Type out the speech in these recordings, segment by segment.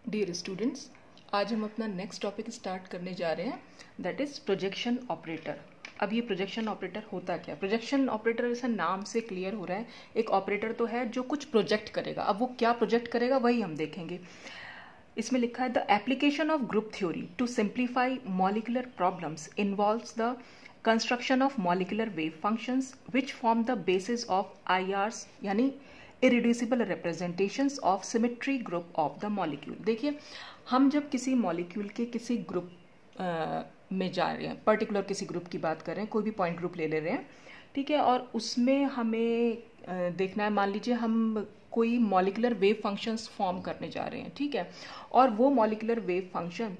Dear students, आज हम अपना नेक्स्ट टॉपिक स्टार्ट करने जा रहे हैं, दैट इज प्रोजेक्शन ऑपरेटर। अब ये प्रोजेक्शन ऑपरेटर होता क्या? प्रोजेक्शन ऑपरेटर ऐसा नाम से क्लियर हो रहा है, एक ऑपरेटर तो है जो कुछ प्रोजेक्ट करेगा। अब वो क्या प्रोजेक्ट करेगा वही हम देखेंगे। इसमें लिखा है the application of group theory to simplify molecular problems involves the construction of molecular wave functions which form the basis of IRs यानी irreducible representations of symmetry group of the molecule. देखिए, हम जब किसी मॉलिक्यूल के किसी group में जा रहे हैं, पर्टिकुलर किसी ग्रुप की बात कर रहे हैं, कोई भी पॉइंट ग्रुप ले रहे हैं, ठीक है, और उसमें हमें देखना है, मान लीजिए हम कोई मॉलिक्यूलर वेव फंक्शंस फॉर्म करने जा रहे हैं, ठीक है, और वो मॉलिक्यूलर वेव फंक्शन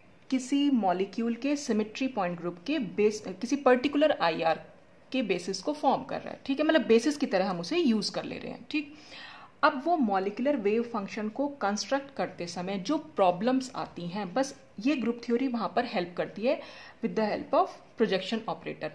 किसी मॉलिक्यूल के सिमेट्री पॉइंट ग्रुप के बेस किसी पर्टिकुलर आईआर के बेसिस को फॉर्म कर रहा है, ठीक है, मतलब बेसिस की तरह हम उसे यूज कर ले रहे हैं, ठीक। अब वो मॉलिक्यूलर वेव फंक्शन को कंस्ट्रक्ट करते समय जो प्रॉब्लम्स आती हैं, बस ये ग्रुप थ्योरी वहां पर हेल्प करती है with the help of projection operator.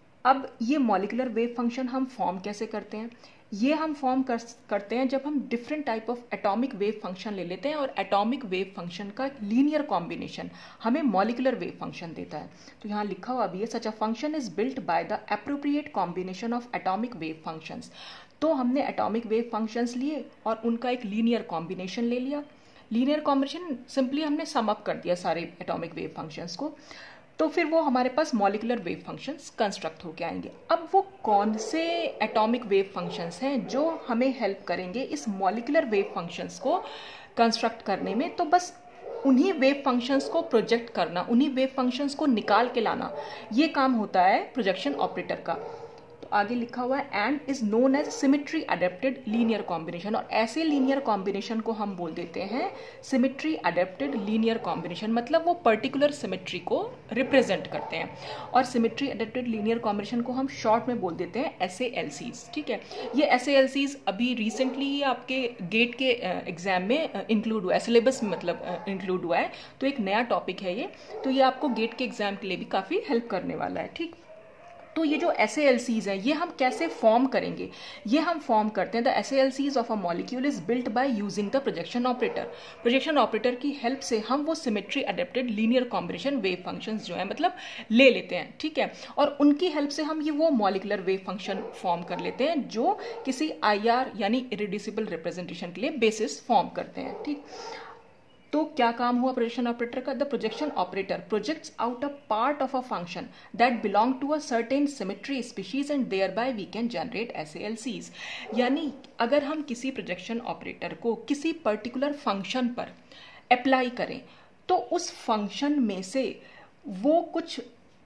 अब ये मॉलिक्यूलर वेव फंक्शन हम फॉर्म कैसे करते हैं? ये हम फॉर्म करते हैं जब हम different type of atomic wave function ले लेते हैं और एटॉमिक वेव फंक्शन का लीनियर कॉम्बिनेशन हमें मॉलिक्यूलर वेव फंक्शन देता है। तो यहाँ लिखा हुआ भी है, such a function is built by the appropriate combination of atomic wave functions. तो हमने एटॉमिक वेव फंक्शंस लिए और उनका एक लीनियर कॉम्बिनेशन ले लिया। लीनियर कॉम्बिनेशन सिंपली हमने सम अप कर दिया सारे एटॉमिक वेव फंक्शंस को, तो फिर वो हमारे पास मॉलिक्यूलर वेव फंक्शंस कंस्ट्रक्ट होके आएंगे। अब वो कौन से एटॉमिक वेव फंक्शंस हैं जो हमें हेल्प करेंगे इस मॉलिक्यूलर वेव फंक्शंस को कंस्ट्रक्ट करने में? तो बस उन्हीं वेव फंक्शंस को प्रोजेक्ट करना, उन्हीं वेव फंक्शंस को निकाल के लाना, ये काम होता है प्रोजेक्शन ऑपरेटर का। तो आगे लिखा हुआ है and is known as symmetry adapted linear combination, और ऐसे लीनियर कॉम्बिनेशन को हम बोल देते हैं सिमेट्री अडेप्टेड लीनियर कॉम्बिनेशन, मतलब वो पर्टिकुलर सिमेट्री को रिप्रेजेंट करते हैं। और सिमेट्री अडेप्टेड लीनियर कॉम्बिनेशन को हम शॉर्ट में बोल देते हैं SALCs, ठीक है। ये SALCs अभी रिसेंटली आपके गेट के एग्जाम में इंक्लूड हुआ है, सिलेबस में मतलब इंक्लूड हुआ है, तो एक नया टॉपिक है ये, तो ये आपको गेट के एग्जाम के लिए भी काफी हेल्प करने वाला है, ठीक। तो ये जो SALCs हैं, ये हम कैसे फॉर्म करेंगे? ये हम फॉर्म करते हैं, the SALCs of a molecule is built by using the projection operator. Projection operator की हेल्प से हम वो symmetry adapted linear combination wave functions जो है मतलब ले लेते हैं, ठीक है, और उनकी हेल्प से हम ये वो मॉलिक्यूलर वेव फंक्शन फॉर्म कर लेते हैं जो किसी IR यानी इरिड्यूसिबल रिप्रेजेंटेशन के लिए बेसिस फॉर्म करते हैं, ठीक। तो क्या काम हुआ प्रोजेक्शन ऑपरेटर का? The projection operator projects out a part of a function that belong to a certain symmetry species and thereby we can generate SALCs। यानी अगर हम किसी प्रोजेक्शन ऑपरेटर को किसी पर्टिकुलर फंक्शन पर अप्लाई करें तो उस फंक्शन में से वो कुछ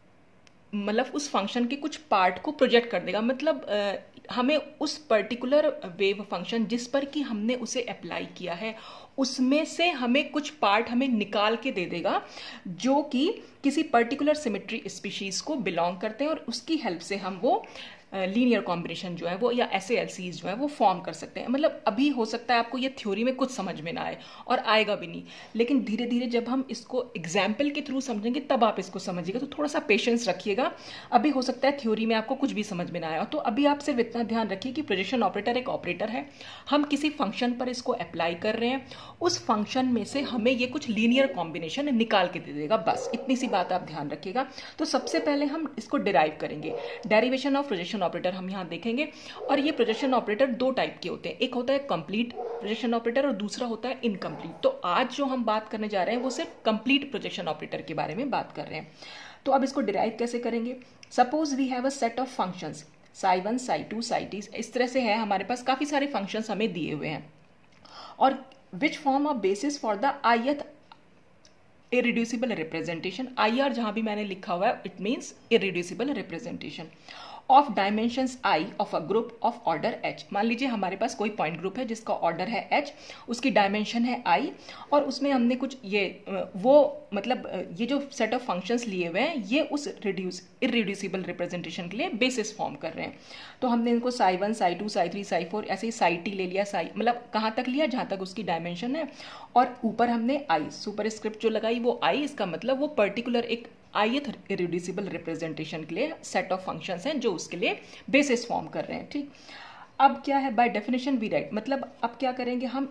मतलब उस फंक्शन के कुछ पार्ट को प्रोजेक्ट कर देगा, मतलब हमें उस पर्टिकुलर वेव फंक्शन जिस पर कि हमने उसे अप्लाई किया है उसमें से हमें कुछ पार्ट हमें निकाल के दे देगा जो कि किसी पर्टिकुलर सिमेट्री स्पीशीज को बिलोंग करते हैं, और उसकी हेल्प से हम वो लीनियर कॉम्बिनेशन जो है वो या SALCs जो है वो फॉर्म कर सकते हैं। मतलब अभी हो सकता है आपको ये थ्योरी में कुछ समझ में ना आए और आएगा भी नहीं, लेकिन धीरे धीरे जब हम इसको एग्जाम्पल के थ्रू समझेंगे तब आप इसको समझिएगा, तो थोड़ा सा पेशेंस रखिएगा। अभी हो सकता है थ्योरी में आपको कुछ भी समझ में ना आया, तो अभी आप सिर्फ इतना ध्यान रखिए कि प्रोजेक्शन ऑपरेटर एक ऑपरेटर है, हम किसी फंक्शन पर इसको अप्लाई कर रहे हैं, उस फंक्शन में से हमें ये कुछ लीनियर कॉम्बिनेशन निकाल के दे देगा, बस इतनी सी बात आप ध्यान रखिएगा। तो सबसे पहले हम इसको डिराइव करेंगे, डेरिवेशन ऑफ प्रोजेक्शन ऑपरेटर हम यहां देखेंगे। और ये प्रोजेक्शन ऑपरेटर दो टाइप के होते हैं, एक होता है कंप्लीट प्रोजेक्शन ऑपरेटर और दूसरा होता है इनकम्प्लीट। तो आज जो हम बात करने जा रहे हैं वो सिर्फ कंप्लीट प्रोजेक्शन ऑपरेटर के बारे में बात कर रहे हैं। तो अब इसको डिराइव कैसे करेंगे? Suppose we have a set of functions psi1 psi2 psi3, इस तरह से है, हमारे पास काफी सारे फंक्शंस हमें दिए हुए हैं, और which form a basis for the ith irreducible representation. IR जहां भी मैंने लिखा हुआ है it means irreducible representation of dimensions I of a group of order H। मान लीजिए हमारे पास कोई पॉइंट ग्रुप है जिसका ऑर्डर है H, उसकी डायमेंशन है I, और उसमें हमने कुछ ये वो मतलब ये जो सेट ऑफ फंक्शंस लिए हुए हैं ये उस इरिड्यूसिबल रिप्रेजेंटेशन के लिए बेसिस फॉर्म कर रहे हैं। तो हमने इनको psi1 psi2 psi3 psi4 ऐसे ही psi ले लिया, मतलब कहाँ तक लिया? जहाँ तक उसकी डायमेंशन है, और ऊपर हमने I सुपरस्क्रिप्ट जो लगाई वो I, इसका मतलब वो पर्टिकुलर एक ith इरिड्यूसिबल रिप्रेजेंटेशन के लिए सेट ऑफ फंक्शंस हैं जो उसके लिए बेसिस फॉर्म कर रहे हैं, ठीक। अब क्या है? बाय डेफिनेशन वी राइट, मतलब अब क्या करेंगे हम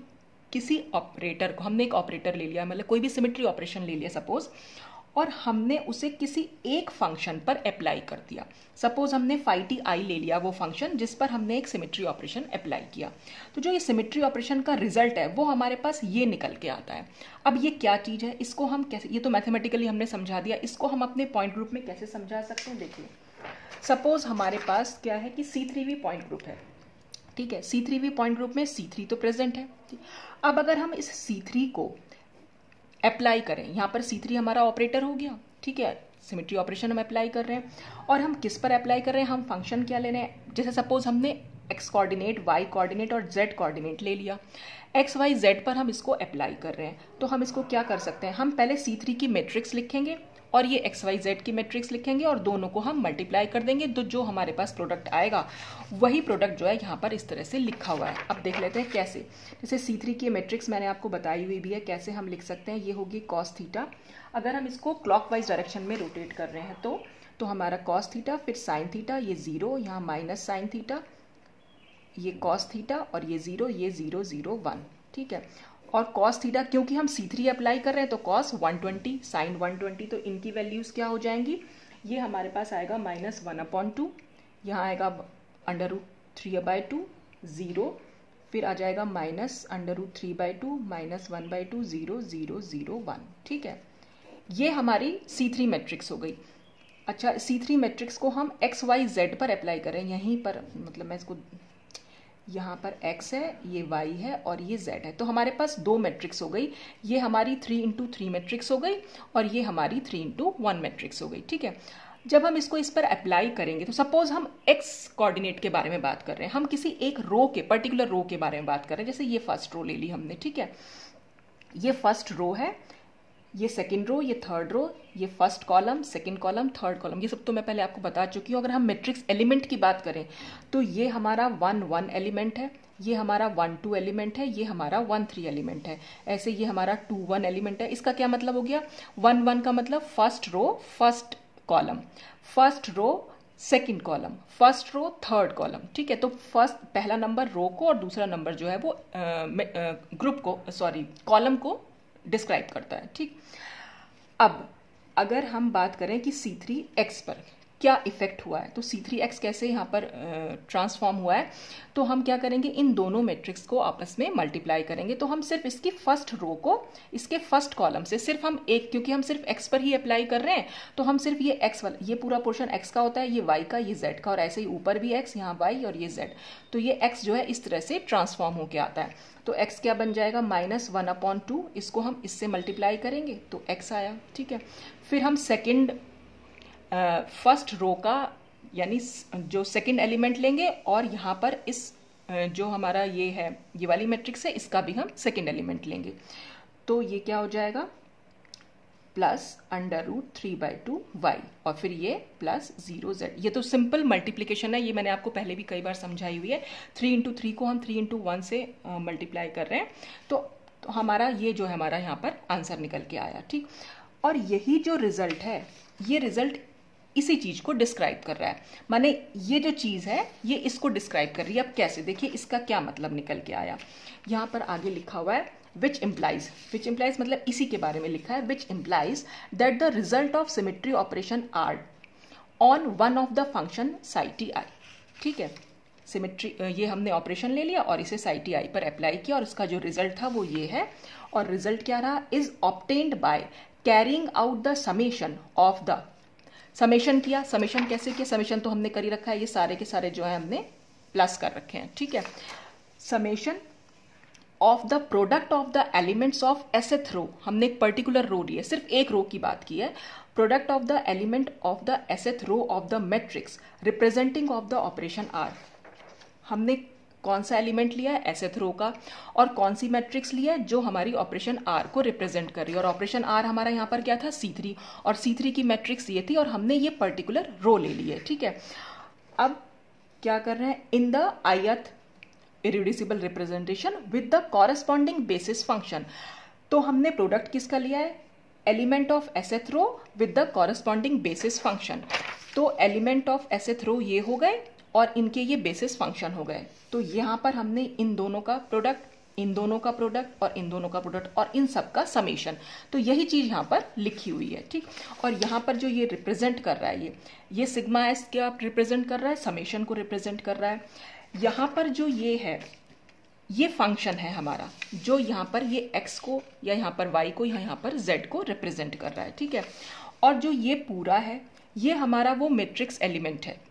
किसी ऑपरेटर को, हमने एक ऑपरेटर ले लिया, मतलब कोई भी सिमेट्री ऑपरेशन ले लिया सपोज, और हमने उसे किसी एक फंक्शन पर अप्लाई कर दिया। सपोज हमने फाई टी आई ले लिया, वो फंक्शन जिस पर हमने एक सिमेट्री ऑपरेशन अप्लाई किया। तो जो ये सिमेट्री ऑपरेशन का रिजल्ट है वो हमारे पास ये निकल के आता है। अब ये क्या चीज़ है, इसको हम कैसे, ये तो मैथमेटिकली हमने समझा दिया, इसको हम अपने पॉइंट ग्रुप में कैसे समझा सकते हैं। देखिए सपोज हमारे पास क्या है कि C3V पॉइंट ग्रुप है, ठीक है। C3V पॉइंट ग्रुप में C3 तो प्रेजेंट है। अब अगर हम इस C3 को अप्लाई करें, यहाँ पर C3 हमारा ऑपरेटर हो गया, ठीक है, सिमेट्री ऑपरेशन हम अप्लाई कर रहे हैं। और हम किस पर अप्लाई कर रहे हैं, हम फंक्शन क्या ले रहे हैं, जैसे सपोज हमने x कोऑर्डिनेट, y कोऑर्डिनेट और z कोऑर्डिनेट ले लिया, x y z पर हम इसको अप्लाई कर रहे हैं। तो हम इसको क्या कर सकते हैं, हम पहले C3 की मैट्रिक्स लिखेंगे और ये एक्स वाई जेड की मैट्रिक्स लिखेंगे और दोनों को हम मल्टीप्लाई कर देंगे, तो जो हमारे पास प्रोडक्ट आएगा वही प्रोडक्ट जो है यहाँ पर इस तरह से लिखा हुआ है। अब देख लेते हैं कैसे। जैसे C3 की मैट्रिक्स मैंने आपको बताई हुई भी है, कैसे हम लिख सकते हैं। ये होगी कॉस थीटा, अगर हम इसको क्लॉकवाइज डायरेक्शन में रोटेट कर रहे हैं तो हमारा कॉस थीटा, फिर साइन थीटा, ये जीरो, यहाँ माइनस साइन थीटा, ये कॉस थीटा और ये जीरो, ये 0 0 1, ठीक है। और कॉस थीटा क्योंकि हम C3 अप्लाई कर रहे हैं तो कॉस 120, साइन 120, तो इनकी वैल्यूज क्या हो जाएंगी, ये हमारे पास आएगा -1/2, यहाँ आएगा √3/2, 0, फिर आ जाएगा -√3/2, -1/2, 0 0 0 1, ठीक है। ये हमारी C3 मैट्रिक्स हो गई। अच्छा, C3 मैट्रिक्स को हम एक्स वाई जेड पर अप्लाई करें, यहीं पर, मतलब मैं इसको, यहाँ पर x है, ये y है और ये z है, तो हमारे पास दो मैट्रिक्स हो गई। ये हमारी 3×3 मैट्रिक्स हो गई और ये हमारी 3×1 मैट्रिक्स हो गई, ठीक है। जब हम इसको इस पर अप्लाई करेंगे तो सपोज हम x कोऑर्डिनेट के बारे में बात कर रहे हैं, हम किसी एक रो के, पर्टिकुलर रो के बारे में बात कर रहे हैं। जैसे ये फर्स्ट रो ले ली हमने, ठीक है, ये फर्स्ट रो है, ये सेकंड रो, ये थर्ड रो, ये first column, second column, third column, ये सब तो मैं पहले आपको बता चुकी हूँ। अगर हम मैट्रिक्स एलिमेंट की बात करें तो ये हमारा 1 1 एलिमेंट है, ये हमारा 1 2 एलिमेंट है, ये हमारा 1 3 एलिमेंट है, ऐसे ये हमारा 2 1 एलिमेंट है। इसका क्या मतलब हो गया, 1 1 का मतलब first row first column, first row second column, first row third column, ठीक है। तो फर्स्ट, पहला नंबर रो को और दूसरा नंबर जो है वो ग्रुप को, सॉरी कॉलम को डिस्क्राइब करता है, ठीक। अब अगर हम बात करें कि C3x पर क्या इफेक्ट हुआ है, तो C3x कैसे यहाँ पर ट्रांसफॉर्म हुआ है, तो हम क्या करेंगे, इन दोनों मैट्रिक्स को आपस में मल्टीप्लाई करेंगे। तो हम सिर्फ इसकी फर्स्ट रो को इसके फर्स्ट कॉलम से सिर्फ हम एक, क्योंकि हम सिर्फ x पर ही अप्लाई कर रहे हैं, तो हम सिर्फ ये x वाला, ये पूरा पोर्शन x का होता है, ये y का, ये z का, और ऐसे ही ऊपर भी x, यहाँ y और ये z, तो ये x जो है इस तरह से ट्रांसफॉर्म होके आता है। तो x क्या बन जाएगा, -1/2, इसको हम इससे मल्टीप्लाई करेंगे तो x आया, ठीक है। फिर हम सेकेंड फर्स्ट रो का, यानी जो सेकंड एलिमेंट लेंगे और यहाँ पर इस जो हमारा ये है, ये वाली मैट्रिक्स है, इसका भी हम सेकंड एलिमेंट लेंगे, तो ये क्या हो जाएगा, +√3/2y और फिर ये +0z। ये तो सिंपल मल्टीप्लिकेशन है, ये मैंने आपको पहले भी कई बार समझाई हुई है। 3×3 को हम 3×1 से मल्टीप्लाई कर रहे हैं, तो हमारा ये जो है हमारा यहाँ पर आंसर निकल के आया, ठीक। और यही जो रिजल्ट है, ये रिजल्ट इसी चीज को डिस्क्राइब कर रहा है, माने ये जो चीज है ये इसको डिस्क्राइब कर रही है। अब कैसे, देखिए इसका क्या मतलब निकल के आया, यहाँ पर आगे लिखा हुआ है विच इम्प्लाइज मतलब इसी के बारे में लिखा है, which implies that the result of symmetry operation R on one of the function psi T I, ठीक है। सिमेट्री, ये हमने ऑपरेशन ले लिया और इसे साई टी आई पर अप्लाई किया और उसका जो रिजल्ट था वो ये है। और रिजल्ट क्या रहा, is obtained by carrying out the summation of the, summation किया, समेशन कैसे किया, समेशन तो हमने कर ही रखा है, ये सारे के सारे जो है हमने प्लस कर रखे हैं, ठीक है। Summation of the product of the elements of sth row, हमने एक पर्टिकुलर रो ली है, सिर्फ एक रो की बात की है। Product of the element of the sth row of the matrix representing of the operation R, हमने कौन सा एलिमेंट लिया है, एसएथ रो का, और कौन सी मैट्रिक्स लिया है जो हमारी ऑपरेशन आर को रिप्रेजेंट कर रही है। और ऑपरेशन आर हमारा यहाँ पर क्या था, C3, और C3 की मैट्रिक्स ये थी और हमने ये पर्टिकुलर रो ले ली है, ठीक है। अब क्या कर रहे हैं, in the ith irreducible representation with the corresponding basis function, तो हमने प्रोडक्ट किसका लिया है, element of sth row with the corresponding basis function. तो एलिमेंट ऑफ एसएथ रो ये हो गए और इनके ये बेसिस फंक्शन हो गए, तो यहाँ पर हमने इन दोनों का प्रोडक्ट इन दोनों का प्रोडक्ट और इन दोनों का प्रोडक्ट और इन सब का समेशन। तो यही चीज यहाँ पर लिखी हुई है, ठीक। और यहाँ पर जो ये रिप्रेजेंट कर रहा है, ये सिग्मा एस क्या रिप्रेजेंट कर रहा है, समेशन को रिप्रेजेंट कर रहा है। यहाँ पर जो ये है, ये फंक्शन है हमारा, जो यहाँ पर ये x को या यहाँ पर y को या यहाँ पर z को रिप्रेजेंट कर रहा है, ठीक है। और जो ये पूरा है, ये हमारा वो मैट्रिक्स एलिमेंट है,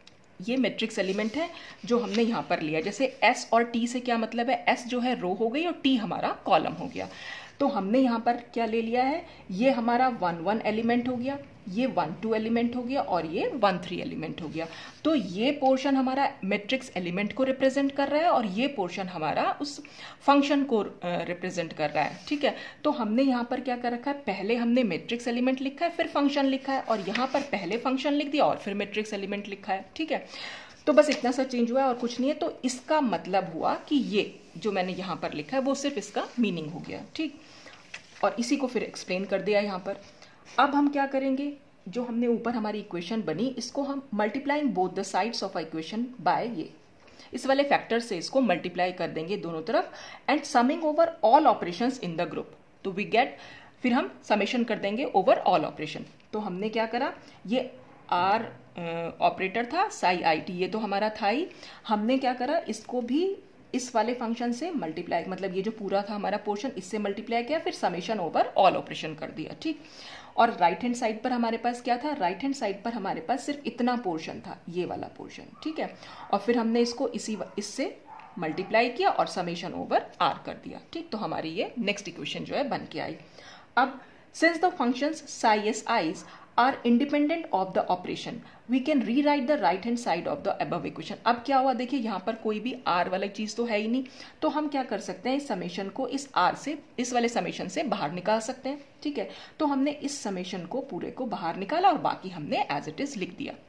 ये मैट्रिक्स एलिमेंट है जो हमने यहाँ पर लिया। जैसे s और t से क्या मतलब है, s जो है रो हो गई और t हमारा कॉलम हो गया। तो हमने यहाँ पर क्या ले लिया है, ये हमारा 1 1 एलिमेंट हो गया, ये 1 2 एलिमेंट हो गया और ये 1 3 एलिमेंट हो गया। तो ये पोर्शन हमारा मैट्रिक्स एलिमेंट को रिप्रेजेंट कर रहा है और ये पोर्शन हमारा उस फंक्शन को रिप्रेजेंट कर रहा है, ठीक है। तो हमने यहाँ पर क्या कर रखा है, पहले हमने मैट्रिक्स एलिमेंट लिखा है, फिर फंक्शन लिखा है, और यहाँ पर पहले फंक्शन लिख दिया और फिर मैट्रिक्स एलिमेंट लिखा है, ठीक है। तो बस इतना सा चेंज हुआ है और कुछ नहीं है। तो इसका मतलब हुआ कि ये जो मैंने यहाँ पर लिखा है वो सिर्फ इसका मीनिंग हो गया, ठीक। और इसी को फिर एक्सप्लेन कर दिया यहाँ पर। अब हम क्या करेंगे, जो हमने ऊपर हमारी इक्वेशन बनी, इसको हम multiplying both the sides of equation by ये इस वाले फैक्टर से इसको मल्टीप्लाई कर देंगे दोनों तरफ, and summing over all operations in the group. तो वी गेट, फिर हम समेशन कर देंगे ओवर ऑल ऑपरेशन। तो हमने क्या करा, ये आर ऑपरेटर था, साई आई टी, ये तो हमारा था ही। हमने क्या करा, इसको भी इस वाले फंक्शन से मल्टीप्लाई, मतलब ये जो पूरा था हमारा पोर्शन, इससे मल्टीप्लाई किया, फिर समेशन ओवर ऑल ऑपरेशन कर दिया, ठीक। और राइट हैंड साइड पर हमारे पास क्या था, राइट हैंड साइड पर हमारे पास सिर्फ इतना पोर्शन था, ये वाला पोर्शन, ठीक है। और फिर हमने इसको इससे मल्टीप्लाई किया और समेशन ओवर आर कर दिया, ठीक। तो हमारी ये नेक्स्ट इक्वेशन जो है बन के आई। अब since the functions psi s i's are independent of the operation, we can rewrite the right hand side of the above equation। अब क्या हुआ, देखिए यहाँ पर कोई भी r वाला चीज तो है ही नहीं, तो हम क्या कर सकते हैं, इस समेशन को इस r से, इस वाले समेशन से बाहर निकाल सकते हैं, ठीक है। तो हमने इस समेशन को पूरे को बाहर निकाला और बाकी हमने एज इट इज लिख दिया।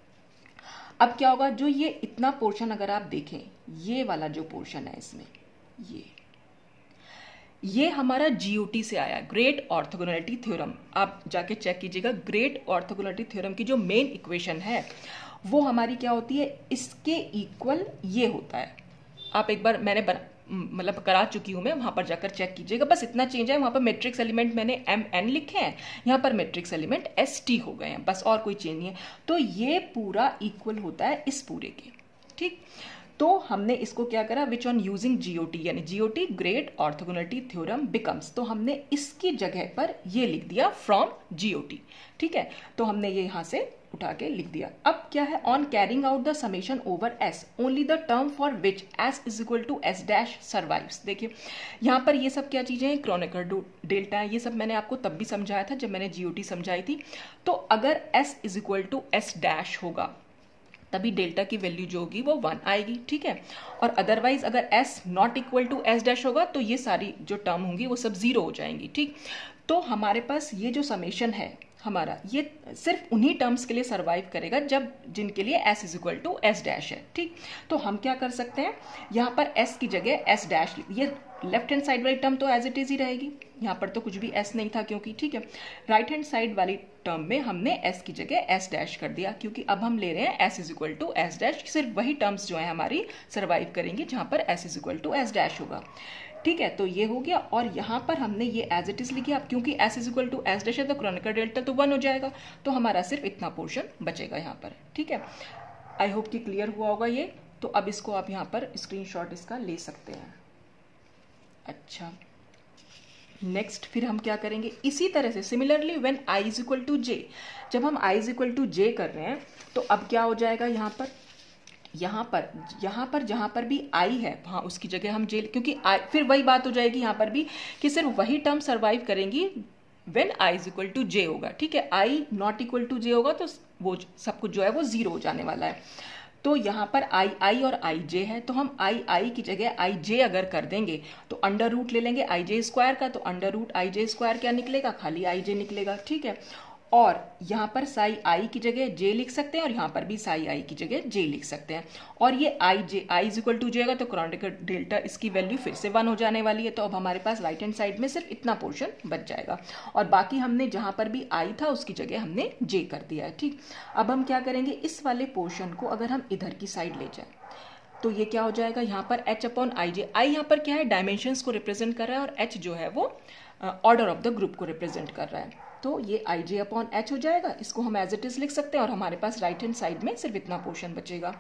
अब क्या होगा, जो ये इतना पोर्शन अगर आप देखें, ये वाला जो पोर्शन है इसमें, ये हमारा जीओटी से आया, ग्रेट ऑर्थोगोनैलिटी थ्योरम। आप जाके चेक कीजिएगा, ग्रेट ऑर्थोगोनैलिटी थ्योरम की जो मेन इक्वेशन है वो हमारी क्या होती है, इसके इक्वल ये होता है। आप एक बार मैंने मतलब करा चुकी हूं मैं, वहां पर जाकर चेक कीजिएगा। बस इतना चेंज है, वहां पर मैट्रिक्स एलिमेंट मैंने MN लिखे हैं, यहाँ पर मैट्रिक्स एलिमेंट ST हो गए हैं, बस और कोई चेंज नहीं है। तो ये पूरा इक्वल होता है इस पूरे के, ठीक। तो हमने इसको क्या करा, विच ऑन यूजिंग जीओटी, यानी GOT great orthogonality theorem becomes, तो हमने इसकी जगह पर ये लिख दिया फ्रॉम जीओटी, ठीक है। तो हमने ये यहां से उठा के लिख दिया। अब क्या है, on carrying out the summation over s only the term for which s is equal to s dash survives. देखिए यहाँ पर ये सब क्या चीजें हैं, क्रोनेकर डेल्टा है, ये सब मैंने आपको तब भी समझाया था जब मैंने जीओटी समझाई थी। तो अगर s is equal to s dash होगा तभी डेल्टा की वैल्यू जो होगी वो 1 आएगी, ठीक है। और अदरवाइज अगर s not equal to s dash होगा तो ये सारी जो टर्म होंगी वो सब 0 हो जाएंगी, ठीक। तो हमारे पास ये जो समेशन है हमारा, ये सिर्फ उन्हीं टर्म्स के लिए सर्वाइव करेगा जब जिनके लिए s is equal to s dash है, ठीक। तो हम क्या कर सकते हैं, यहाँ पर s की जगह s डैश, ये लेफ्ट हैंड साइड वाली टर्म तो एज इट इज ही रहेगी, यहाँ पर तो कुछ भी s नहीं था क्योंकि, ठीक है। राइट हैंड साइड वाली टर्म में हमने s की जगह s डैश कर दिया, क्योंकि अब हम ले रहे हैं s is equal to s dash, सिर्फ वही टर्म्स जो है हमारी सर्वाइव करेंगी जहां पर s is equal to s dash होगा, ठीक है। तो ये हो गया। और यहाँ पर हमने ये एज इट इज लिखा, अब क्योंकि s is equal to s dash है तो क्रोनेकर डेल्टा तो 1 हो जाएगा, तो हमारा सिर्फ इतना पोर्शन बचेगा यहाँ पर, ठीक है। आई होप कि क्लियर हुआ होगा ये। तो अब इसको आप यहाँ पर स्क्रीनशॉट इसका ले सकते हैं। अच्छा, नेक्स्ट फिर हम क्या करेंगे, इसी तरह से similarly when i is equal to j, जब हम i is equal to j कर रहे हैं तो अब क्या हो जाएगा, यहाँ पर जहां पर भी i है वहां उसकी जगह हम j, क्योंकि i, फिर वही बात हो जाएगी यहाँ पर भी कि सिर्फ वही टर्म सर्वाइव करेंगी when i is equal to j होगा, ठीक है। i not equal to j होगा तो वो सब कुछ जो है वो 0 हो जाने वाला है। तो यहाँ पर i और ij है, तो हम i की जगह ij अगर कर देंगे तो अंडर रूट ले लेंगे ij स्क्वायर का, तो अंडर रूट ij स्क्वायर क्या निकलेगा, खाली ij निकलेगा, ठीक है। और यहाँ पर साई आई की जगह j लिख सकते हैं और यहाँ पर भी साई आई की जगह j लिख सकते हैं। और ये i is equal to j होगा तो क्रोनेकर डेल्टा इसकी वैल्यू फिर से 1 हो जाने वाली है। तो अब हमारे पास राइट हैंड साइड में सिर्फ इतना पोर्शन बच जाएगा और बाकी हमने जहाँ पर भी i था उसकी जगह हमने j कर दिया है, ठीक। अब हम क्या करेंगे, इस वाले पोर्शन को अगर हम इधर की साइड ले जाए तो ये क्या हो जाएगा यहाँ पर h अपॉन आई जे। आई यहाँ पर क्या है, डायमेंशंस को रिप्रेजेंट कर रहा है और h जो है वो ऑर्डर ऑफ द ग्रुप को रिप्रेजेंट कर रहा है। तो ये आई जे अपॉन एच हो जाएगा, इसको हम एज इट इज लिख सकते हैं और हमारे पास राइट हैंड साइड में सिर्फ इतना पोर्शन बचेगा।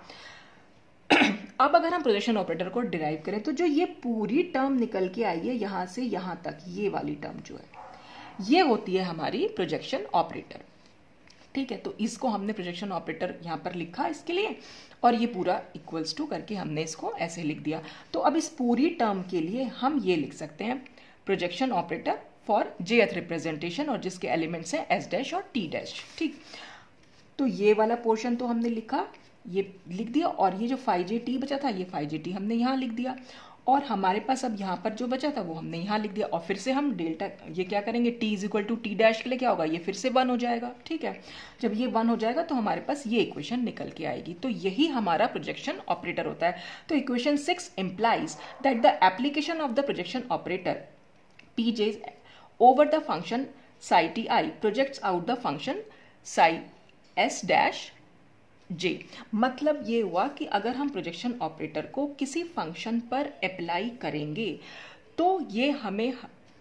अब अगर हम प्रोजेक्शन ऑपरेटर को डिराइव करें तो जो ये पूरी टर्म निकल के आई है यहाँ से यहाँ तक, ये वाली टर्म जो है ये होती है हमारी प्रोजेक्शन ऑपरेटर। ठीक है, तो इसको हमने प्रोजेक्शन ऑपरेटर यहाँ पर लिखा इसके लिए और ये पूरा इक्वल्स टू करके हमने इसको ऐसे लिख दिया। तो अब इस पूरी टर्म के लिए हम ये लिख सकते हैं projection operator for jth representation और जिसके एलिमेंट्स हैं s डैश और t डैश। ठीक, तो ये वाला पोर्शन तो हमने लिखा, ये लिख दिया और ये जो फाई जे टी बचा था ये फाई जे टी हमने यहाँ लिख दिया और हमारे पास अब यहाँ पर जो बचा था वो हमने यहाँ लिख दिया और फिर से हम डेल्टा ये क्या करेंगे t is equal to t dash के लिए क्या होगा, ये फिर से 1 हो जाएगा। ठीक है, जब ये 1 हो जाएगा तो हमारे पास ये इक्वेशन निकल के आएगी। तो यही हमारा प्रोजेक्शन ऑपरेटर होता है। तो equation 6 implies that the application of the projection operator pj over the function psi ti projects out the function psi s dash j। मतलब ये हुआ कि अगर हम प्रोजेक्शन ऑपरेटर को किसी फंक्शन पर अप्लाई करेंगे तो ये हमें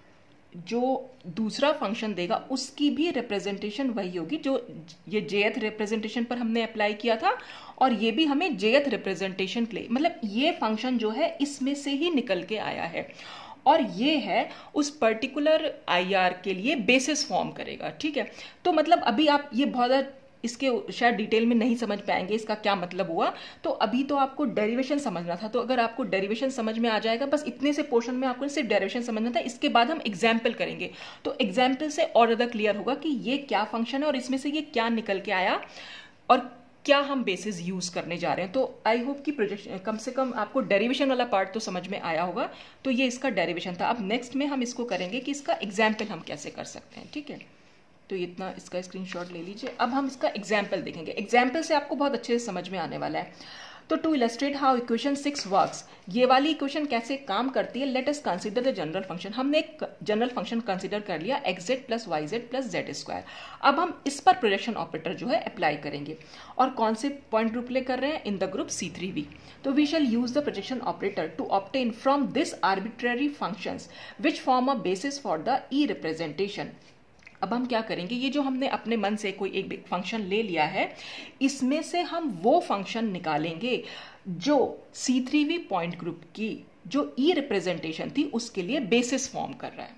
जो दूसरा फंक्शन देगा उसकी भी रिप्रेजेंटेशन वही होगी जो ये jth रिप्रेजेंटेशन पर हमने अप्लाई किया था और ये भी हमें jth रिप्रेजेंटेशन के लिए, मतलब ये फंक्शन जो है इसमें से ही निकल के आया है और ये है उस पर्टिकुलर IR के लिए बेसिस फॉर्म करेगा। ठीक है, तो मतलब अभी आप ये बहुत इसके शायद डिटेल में नहीं समझ पाएंगे इसका क्या मतलब हुआ, तो अभी तो आपको डेरिवेशन समझना था। तो अगर आपको डेरिवेशन समझ में आ जाएगा, बस इतने से पोर्शन में आपको सिर्फ डेरिवेशन समझना था, इसके बाद हम एग्जाम्पल करेंगे तो एग्जाम्पल से और ज़्यादा क्लियर होगा कि ये क्या फंक्शन है और इसमें से ये क्या निकल के आया और क्या हम बेसिस यूज करने जा रहे हैं। तो आई होप कि प्रोजेक्शन कम से कम आपको डेरिवेशन वाला पार्ट तो समझ में आया होगा। तो ये इसका डेरिवेशन था। अब नेक्स्ट में हम इसको करेंगे कि इसका एग्जाम्पल हम कैसे कर सकते हैं। ठीक है, तो इतना इसका स्क्रीनशॉट ले लीजिए। अब हम इसका एग्जाम्पल देखेंगे, एग्जाम्पल से आपको बहुत अच्छे से समझ में आने वाला है। तो to illustrate how equation 6 works, ये वाली इक्वेशन कैसे काम करती है, let us consider the general function. हमने एक जनरल फंक्शन कंसीडर कर लिया xz plus yz plus z square. अब हम इस पर प्रोजेक्शन ऑपरेटर जो है अप्लाई करेंगे और कौन से पॉइंट ग्रुप प्ले कर रहे हैं, इन द ग्रुप C3v। तो we shall use the projection operator to obtain from this arbitrary functions which form a basis for the E representation. अब हम क्या करेंगे, ये जो हमने अपने मन से कोई एक फंक्शन ले लिया है इसमें से हम वो फंक्शन निकालेंगे जो C3v पॉइंट ग्रुप की जो ई रिप्रेजेंटेशन थी उसके लिए बेसिस फॉर्म कर रहा है।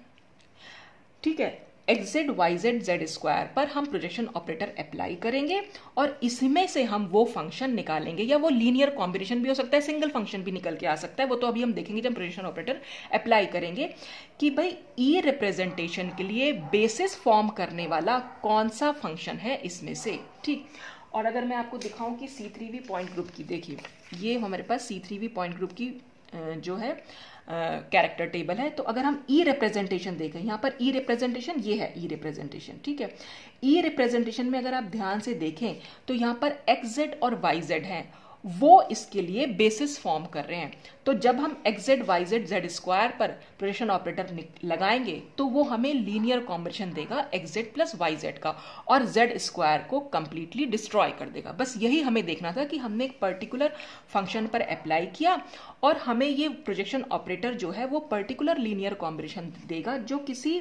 ठीक है, xz yz z स्क्वायर पर हम प्रोजेक्शन ऑपरेटर अप्लाई करेंगे और इसमें से हम वो फंक्शन निकालेंगे, या वो लीनियर कॉम्बिनेशन भी हो सकता है, सिंगल फंक्शन भी निकल के आ सकता है, वो तो अभी हम देखेंगे जब प्रोजेक्शन ऑपरेटर अप्लाई करेंगे कि भाई ई रिप्रेजेंटेशन के लिए बेसिस फॉर्म करने वाला कौन सा फंक्शन है इसमें से। ठीक, और अगर मैं आपको दिखाऊं कि C3v पॉइंट ग्रुप की, देखिए ये हमारे पास C3v पॉइंट ग्रुप की जो है कैरेक्टर टेबल है। तो अगर हम ई रिप्रेजेंटेशन देखें, यहाँ पर ई रिप्रेजेंटेशन ये है ई रिप्रेजेंटेशन। ठीक है, ई रिप्रेजेंटेशन में अगर आप ध्यान से देखें तो यहाँ पर xz और yz हैं, वो इसके लिए बेसिस फॉर्म कर रहे हैं। तो जब हम xz yz z स्क्वायर पर प्रोजेक्शन ऑपरेटर लगाएंगे तो वो हमें लीनियर कॉम्बिनेशन देगा xz प्लस yz का और z स्क्वायर को कंप्लीटली डिस्ट्रॉय कर देगा। बस यही हमें देखना था कि हमने एक पर्टिकुलर फंक्शन पर अप्लाई किया और हमें ये प्रोजेक्शन ऑपरेटर जो है वो पर्टिकुलर लीनियर कॉम्बिनेशन देगा जो किसी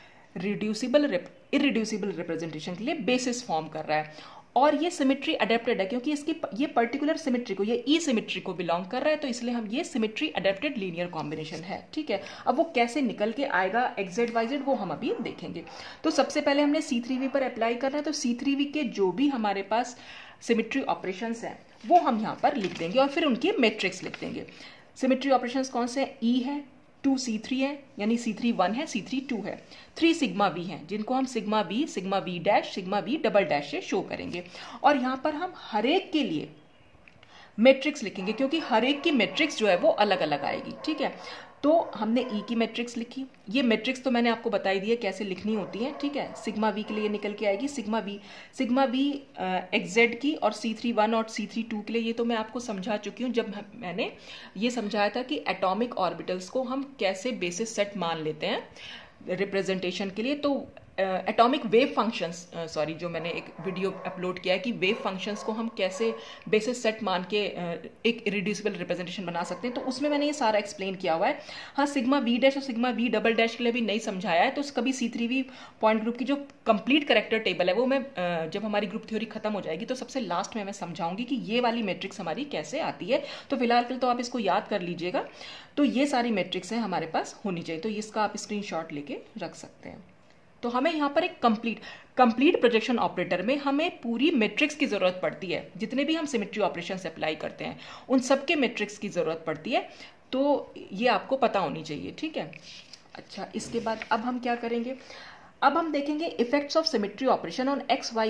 इरिड्यूसिबल रिप्रेजेंटेशन के लिए बेसिस फॉर्म कर रहा है। और ये सिमेट्री अडेप्टेड है क्योंकि इसकी ये पर्टिकुलर सिमेट्री को, ये ई सिमेट्री को बिलोंग कर रहा है, तो इसलिए हम ये सिमेट्री अडेप्टेड लीनियर कॉम्बिनेशन है। ठीक है, अब वो कैसे निकल के आएगा xz yz वो हम अभी देखेंगे। तो सबसे पहले हमने C3v पर अप्लाई करना है, तो C3v के जो भी हमारे पास सिमेट्री ऑपरेशंस हैं वो हम यहाँ पर लिख देंगे और फिर उनके मैट्रिक्स लिख देंगे। सिमेट्री ऑपरेशंस कौन से हैं, E है, 2C3 है यानी C3 1 है, C3 2 है, 3 सिग्मा V हैं जिनको हम sigma V dash, sigma V double dash से शो करेंगे। और यहाँ पर हम हर एक के लिए मैट्रिक्स लिखेंगे क्योंकि हर एक की मैट्रिक्स जो है वो अलग अलग आएगी। ठीक है, तो हमने E की मैट्रिक्स लिखी, ये मैट्रिक्स तो मैंने आपको बताई दी है कैसे लिखनी होती है। ठीक है, सिग्मा V के लिए निकल के आएगी सिग्मा V xz की, और C3 1 और C3 2 के लिए ये तो मैं आपको समझा चुकी हूँ जब मैंने ये समझाया था कि एटॉमिक ऑर्बिटल्स को हम कैसे बेसिस सेट मान लेते हैं रिप्रेजेंटेशन के लिए। तो एटॉमिक वेव फंक्शंस, सॉरी, जो मैंने एक वीडियो अपलोड किया है कि वेव फंक्शंस को हम कैसे बेसिस सेट मान के एक इरिड्यूसिबल रिप्रेजेंटेशन बना सकते हैं, तो उसमें मैंने ये सारा एक्सप्लेन किया हुआ है। हाँ, सिग्मा वी डैश और सिग्मा वी डबल डैश के लिए भी नहीं समझाया है, तो कभी C3V पॉइंट ग्रुप की जो कंप्लीट करेक्टर टेबल है वो मैं जब हमारी ग्रुप थ्योरी खत्म हो जाएगी तो सबसे लास्ट में मैं समझाऊंगी कि ये वाली मैट्रिक्स हमारी कैसे आती है। तो फिलहाल के लिए तो आप इसको याद कर लीजिएगा। तो ये सारी मैट्रिक्स हैं हमारे पास होनी चाहिए, तो इसका आप स्क्रीनशॉट लेके रख सकते हैं। तो हमें यहाँ पर एक कंप्लीट प्रोजेक्शन ऑपरेटर में हमें पूरी मैट्रिक्स की जरूरत पड़ती है। जितने भी हम सिमेट्री ऑपरेशन अप्लाई करते हैं उन सबके मैट्रिक्स की जरूरत पड़ती है, तो ये आपको पता होनी चाहिए, ठीक है। अच्छा, इसके बाद अब हम क्या करेंगे, अब हम देखेंगे effects of symmetry operation on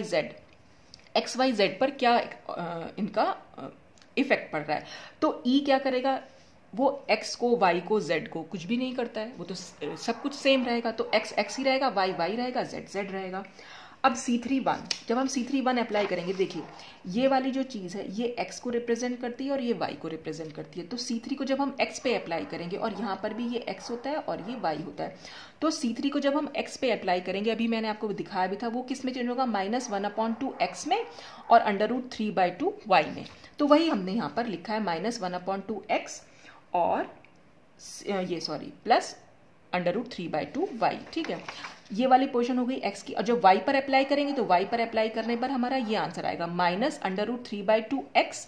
x Y Z पर क्या इनका इफेक्ट पड़ रहा है। तो ई क्या करेगा, वो x को y को z को कुछ भी नहीं करता है, वो तो सब कुछ सेम रहेगा। तो x ही रहेगा, y रहेगा, z रहेगा। अब C3-1, जब हम C3-1 अप्लाई करेंगे, देखिए ये वाली जो चीज़ है ये x को रिप्रेजेंट करती है और ये y को रिप्रेजेंट करती है। तो C3 को जब हम x पे अप्लाई करेंगे, और यहाँ पर भी ये x होता है और ये y होता है, तो C3 को जब हम x पे अप्लाई करेंगे, अभी मैंने आपको दिखाया भी था, वो किस में चेंज होगा, -1/2x में और √3/2 y में। तो वही हमने यहाँ पर लिखा है, -1/2x और ये सॉरी प्लस √3/2 y, ठीक है। ये वाली पोजीशन हो गई x की, और जब y पर अप्लाई करेंगे तो y पर अप्लाई करने पर हमारा ये आंसर आएगा -√3/2x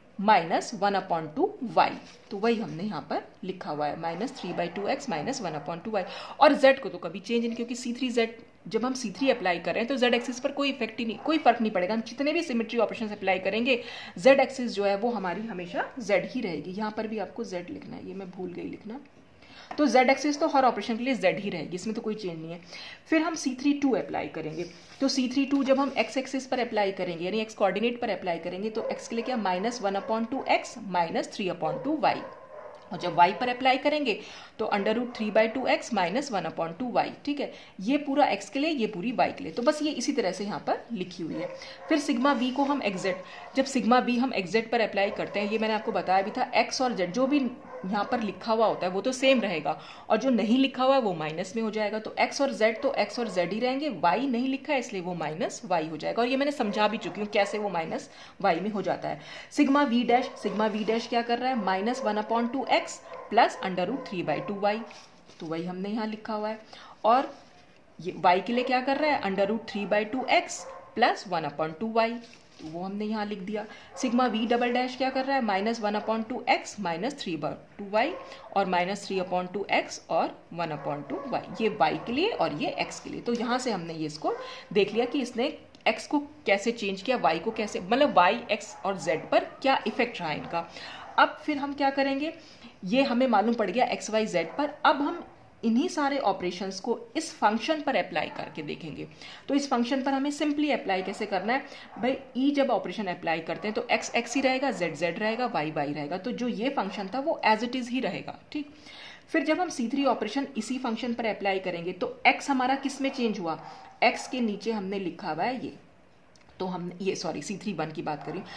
-1/2 y। तो वही हमने यहाँ पर लिखा हुआ है, -3/2x -1/2 y। और z को तो कभी चेंज नहीं, क्योंकि C3z जब हम C3 अप्लाई कर रहे हैं तो z एक्सिस पर कोई इफेक्ट ही नहीं, कोई फर्क नहीं पड़ेगा। हम जितने भी सिमेट्री ऑपरेशन अप्लाई करेंगे z एक्सिस जो है वो हमारी हमेशा z ही रहेगी। यहाँ पर भी आपको z लिखना है, ये मैं भूल गई लिखना। तो z एक्सिस तो हर ऑपरेशन के लिए z ही रहेगी, इसमें तो कोई चेंज नहीं है। फिर हम C3-2 अप्लाई करेंगे, तो C3-2 जब हम x एक्सिस पर अप्लाई करेंगे, यानी x कोऑर्डिनेट पर अप्लाई करेंगे, तो x के लिए क्या, -1/2x -3/2 y। और जब y पर अप्लाई करेंगे तो √3/2x -1/2 y, ठीक है। ये पूरा x के लिए, ये पूरी y के लिए, तो बस ये इसी तरह से यहाँ पर लिखी हुई है। फिर सिग्मा v को हम एग्जेट, जब सिग्मा v हम एग्जेट पर अप्लाई करते हैं, ये मैंने आपको बताया भी था, x और z जो भी यहाँ पर लिखा हुआ होता है वो तो सेम रहेगा, और जो नहीं लिखा हुआ है वो माइनस में हो जाएगा। तो x और z तो x और z ही रहेंगे, y नहीं लिखा है इसलिए वो -y हो जाएगा। और ये मैंने समझा भी चुकी हूँ कैसे वो -y में हो जाता है। सिग्मा v डैश क्या कर रहा है, -1/2x प्लस √3/2 y, तो वही हमने यहाँ लिखा हुआ है। और ये y के लिए क्या कर रहा है, √3/2x प्लस 1/2 y, तो वो हमने यहाँ लिख दिया। सिग्मा v डबल डैश क्या कर रहा है, -1/2x -3/2 y और -3/2x और 1/2 y, ये y के लिए और ये x के लिए। तो यहाँ से हमने ये इसको देख लिया कि इसने x को कैसे चेंज किया, y को कैसे, मतलब y, x और z पर क्या इफेक्ट रहा इनका। अब फिर हम क्या करेंगे, ये हमें मालूम पड़ गया x y z पर। अब हम इन्हीं सारे ऑपरेशंस को इस फंक्शन पर अप्लाई करके देखेंगे। तो इस फंक्शन पर हमें सिंपली अप्लाई कैसे करना है भाई, ई जब ऑपरेशन अप्लाई करते हैं तो x x ही रहेगा, z z रहेगा, y y रहेगा, तो जो ये फंक्शन था वो एज इट इज ही रहेगा, ठीक। फिर जब हम C3 ऑपरेशन इसी फंक्शन पर अप्लाई करेंगे तो x हमारा किस में चेंज हुआ, x के नीचे हमने लिखा हुआ है ये, तो हम ये सॉरी C3-1 की बात करें,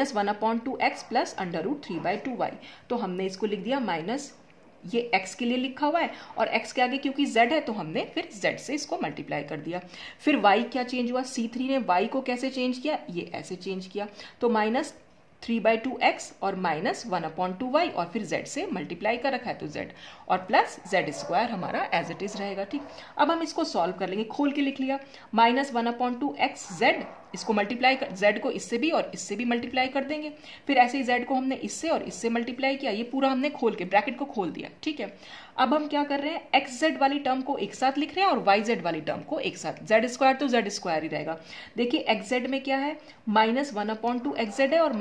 -1/2x प्लस √3/2 y, तो हमने इसको लिख दिया माइनस, ये x के लिए लिखा हुआ है, और x के आगे क्योंकि z है तो हमने फिर z से इसको मल्टीप्लाई कर दिया। फिर y क्या चेंज हुआ, C3 ने y को कैसे चेंज किया, ये ऐसे चेंज किया, तो -3/2x और -1/2 y और फिर z से मल्टीप्लाई कर रखा है तो z, और प्लस z² हमारा एज इट इज रहेगा, ठीक। अब हम इसको सॉल्व कर लेंगे, खोल के लिख लिया, -1/2x z, इसको मल्टीप्लाई कर, z को इससे भी और इससे भी मल्टीप्लाई कर देंगे। फिर ऐसे ही z को हमने इससे और इससे मल्टीप्लाई किया, ये पूरा हमने खोल के ब्रैकेट को खोल दिया, ठीक है। अब हम क्या कर रहे हैं, xz वाली टर्म को एक साथ लिख रहे हैं और yz वाली टर्म को एक साथ, z² तो z² ही रहेगा। देखिए xz में क्या है, -1/2xz है और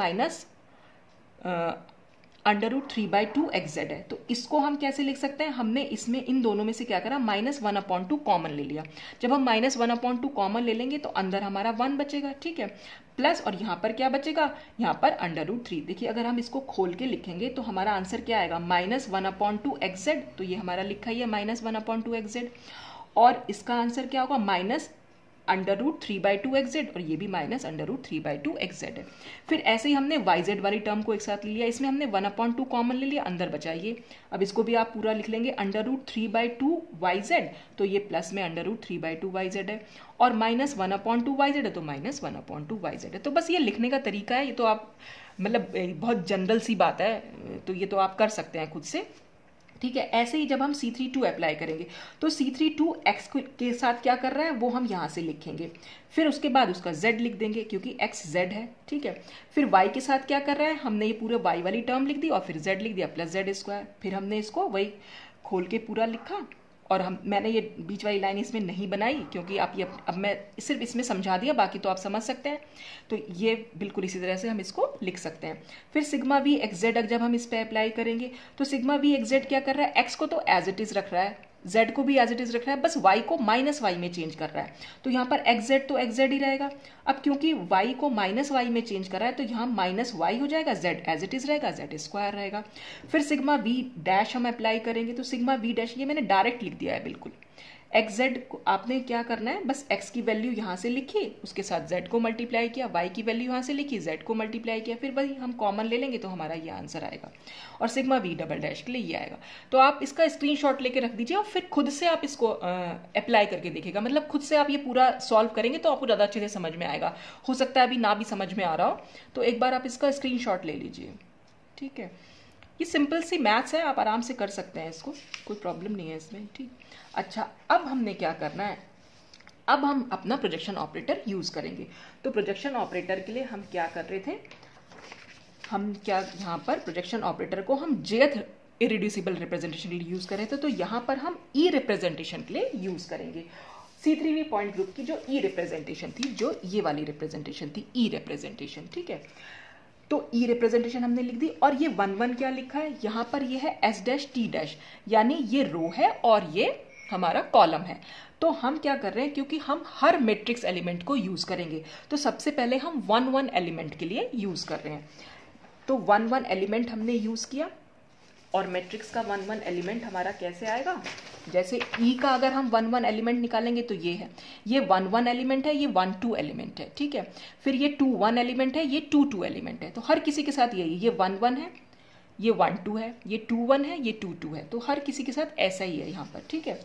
√3/2xz है, तो इसको हम कैसे लिख सकते हैं, हमने इसमें इन दोनों में से क्या करा, -1/2 कॉमन ले लिया। जब हम -1/2 कॉमन ले लेंगे तो अंदर हमारा 1 बचेगा, ठीक है, प्लस, और यहाँ पर क्या बचेगा, यहाँ पर √3। देखिए अगर हम इसको खोल के लिखेंगे तो हमारा आंसर क्या आएगा, -1/2xz, तो ये हमारा लिखा ही है -1/2xz, और इसका आंसर क्या होगा, √3/2xz और ये भी माइनस √3/2xz है। फिर ऐसे ही हमने yz वाली टर्म को एक साथ ले लिया, इसमें हमने 1/2 कॉमन ले लिया, अंदर बचा ये। अब इसको भी आप पूरा लिख लेंगे √3/2yz, तो ये प्लस में √3/2yz है, और माइनस 1/2yz है तो माइनस 1/2yz है। तो बस ये लिखने का तरीका है, ये तो आप मतलब बहुत जनरल सी बात है, तो ये तो आप कर सकते हैं खुद से, ठीक है। ऐसे ही जब हम C32 अप्लाई करेंगे तो C32 x के साथ क्या कर रहा है वो हम यहाँ से लिखेंगे, फिर उसके बाद उसका z लिख देंगे क्योंकि x z है, ठीक है। फिर y के साथ क्या कर रहा है, हमने ये पूरे y वाली टर्म लिख दी और फिर z लिख दिया प्लस z²। फिर हमने इसको वही खोल के पूरा लिखा, और मैंने ये बीच वाली लाइन इसमें नहीं बनाई क्योंकि आप ये अब मैं सिर्फ इसमें समझा दिया, बाकी तो आप समझ सकते हैं। तो ये बिल्कुल इसी तरह से हम इसको लिख सकते हैं। फिर सिग्मा वी एक्स जेड जब हम इस पे अप्लाई करेंगे तो सिग्मा वी एक्स जेड क्या कर रहा है, एक्स को तो एज इट इज रख रहा है, z को भी एज इट इज रख रहा है, बस y को माइनस वाई में चेंज कर रहा है। तो यहाँ पर एक्स जेड तो एक्स जेड ही रहेगा। अब क्योंकि y को माइनस वाई में चेंज कर रहा है तो यहाँ माइनस वाई हो जाएगा, z एज इट इज रहेगा, z² रहेगा। फिर सिग्मा v डैश हम अप्लाई करेंगे तो सिग्मा v डैश ये मैंने डायरेक्ट लिख दिया है बिल्कुल। एक्स जेड को आपने क्या करना है, बस x की वैल्यू यहाँ से लिखी, उसके साथ z को मल्टीप्लाई किया, y की वैल्यू यहाँ से लिखी, z को मल्टीप्लाई किया, फिर वही हम कॉमन ले लेंगे तो हमारा ये आंसर आएगा, और सिग्मा v डबल डैश के लिए ये आएगा। तो आप इसका स्क्रीनशॉट लेके रख दीजिए और फिर खुद से आप इसको अप्लाई करके देखिएगा, मतलब खुद से आप ये पूरा सॉल्व करेंगे तो आपको ज़्यादा अच्छे से समझ में आएगा। हो सकता है अभी ना भी समझ में आ रहा हो, तो एक बार आप इसका स्क्रीनशॉट ले लीजिए, ठीक है। ये सिंपल सी मैथ्स है, आप आराम से कर सकते हैं इसको, कोई प्रॉब्लम नहीं है इसमें, ठीक। अच्छा, अब हमने क्या करना है, अब हम अपना प्रोजेक्शन ऑपरेटर यूज करेंगे। तो प्रोजेक्शन ऑपरेटर के लिए हम क्या कर रहे थे, हम क्या यहाँ पर प्रोजेक्शन ऑपरेटर को हम jth इरिड्यूसिबल रिप्रेजेंटेशन के लिए यूज कर रहे थे, तो यहाँ पर हम ई रिप्रेजेंटेशन के लिए यूज करेंगे। C3v पॉइंट ग्रुप की जो ई रिप्रेजेंटेशन थी, जो ये वाली रिप्रेजेंटेशन थी, ई रिप्रेजेंटेशन, ठीक है। तो ई रिप्रेजेंटेशन हमने लिख दी, और ये 1 क्या लिखा है यहाँ पर, ये है S डैश T डैश, यानी ये रो है और ये हमारा कॉलम है। तो हम क्या कर रहे हैं, क्योंकि हम हर मैट्रिक्स एलिमेंट को यूज करेंगे तो सबसे पहले हम 1 एलिमेंट के लिए यूज कर रहे हैं। तो 1 एलिमेंट हमने यूज किया, और मैट्रिक्स का 1 एलिमेंट हमारा कैसे आएगा, जैसे ई का अगर हम 1 एलिमेंट निकालेंगे तो ये है, ये 1 एलिमेंट है, ये 1 एलिमेंट है, ठीक है। फिर ये 2 एलिमेंट है, ये 2 एलिमेंट है, तो हर किसी के साथ यही, ये 1 है, ये 1 है, ये 2 है, ये 2 है, तो हर किसी के साथ ऐसा ही है यहाँ पर, ठीक है।